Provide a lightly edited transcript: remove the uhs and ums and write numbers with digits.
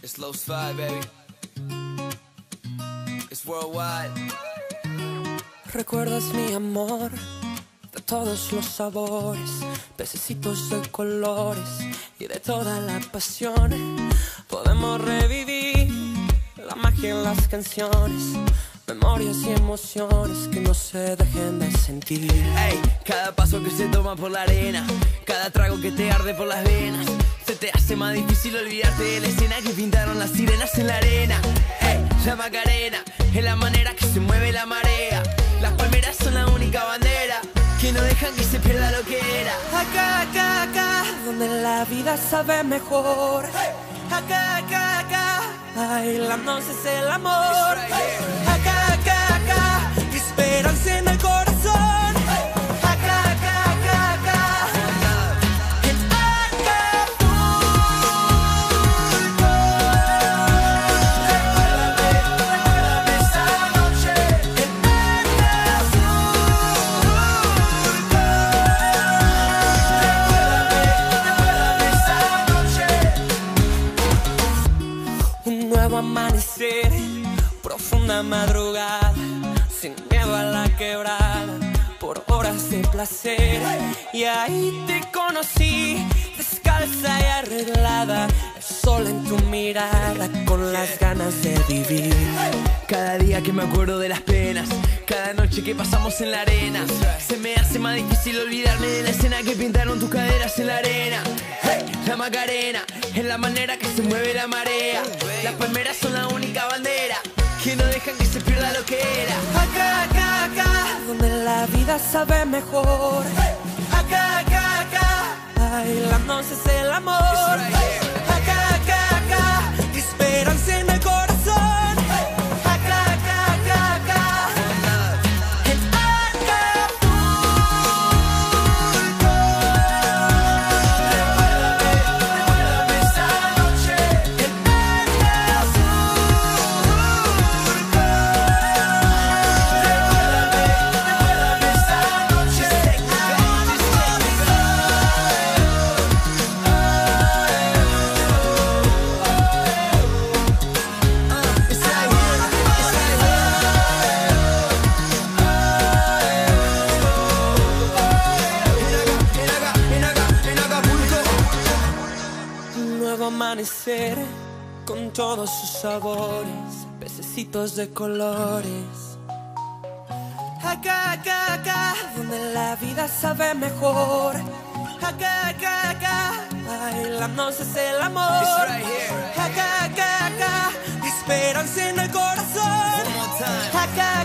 It's Low Slide, baby. It's worldwide. Recuerdas mi amor de todos los sabores, pececitos de colores y de toda la pasión. Podemos revivir la magia en las canciones, memorias y emociones que no se dejen de sentir. Ey, cada paso que se toma por la arena, cada trago que te arde por las venas, se te hace más difícil olvidarte de la escena que pintaron las sirenas en la arena. Ey, la Macarena es la manera que se mueve la marea. Las palmeras son la única bandera que no dejan que se pierda lo que era. Acá, acá, acá, donde la vida sabe mejor. Acá, acá, acá, bailando es el amor. Acá, acá, acá, esperanza en el corazón. Acá, acá, acá, acá, en Acapulco. Recuérdame esa noche en Recuérdame esa noche. Un nuevo amanecer, profunda madrugada, sin miedo a la quebrada, por horas de placer. Y ahí te conocí, descalza y arreglada, el sol en tu mirada, con las ganas de vivir. Cada día que me acuerdo de las penas, cada noche que pasamos en la arena, se me hace más difícil olvidarme de la escena que pintaron tus caderas en la arena. Hey, la Macarena es la manera que se mueve la marea. Las palmeras son la única bandera que no dejan que se pierda lo que era. Acá, acá, acá, donde la vida sabe mejor. Acá, acá, acá, bailando es el amor. Acá, acá, acá, esperanza en el corazón. Acá, acá, acá, acá, en Acapulco. Recuérdame esa noche en Recuérdame esa noche. Un nuevo amanecer con todos sus sabores, pececitos de colores. Acá, acá, acá, donde la vida sabe mejor. Acá, acá, acá, bailando es el amor. Acá, acá, acá, esperanza en el corazón. Acá,